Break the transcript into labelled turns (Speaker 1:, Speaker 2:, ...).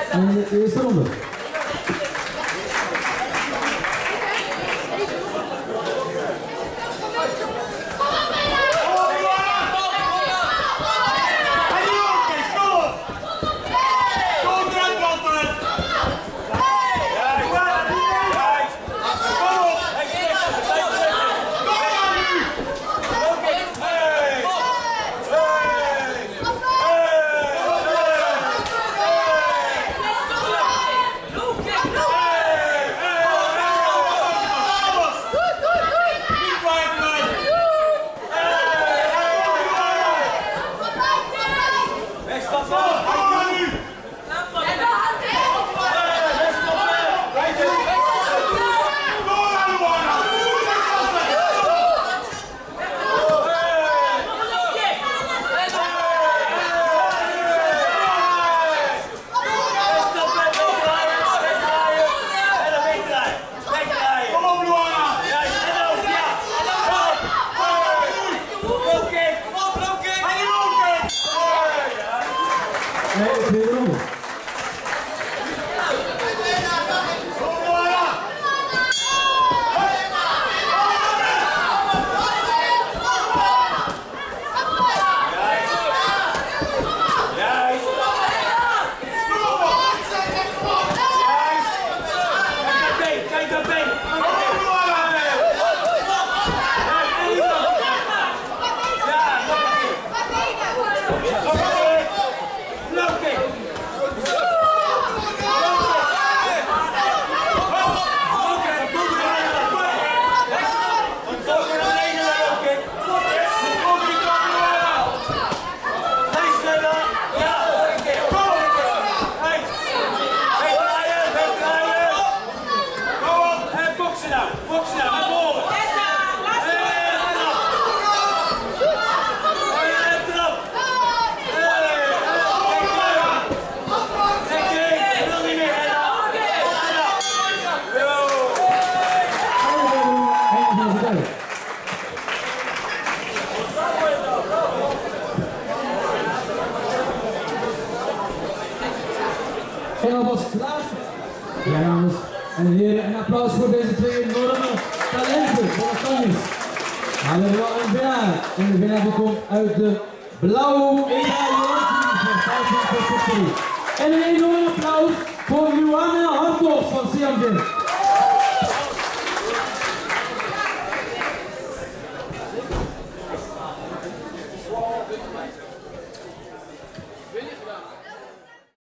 Speaker 1: En in de eerste ronde. En alvast klaar. Ja, dames en heren, een applaus voor deze twee enorme talenten van de Candies. Maar we hebben wel een winnaar. En de winnaar die komt uit de blauwe medaille van 5 En een enorm applaus voor Johanna Hartog van CMG.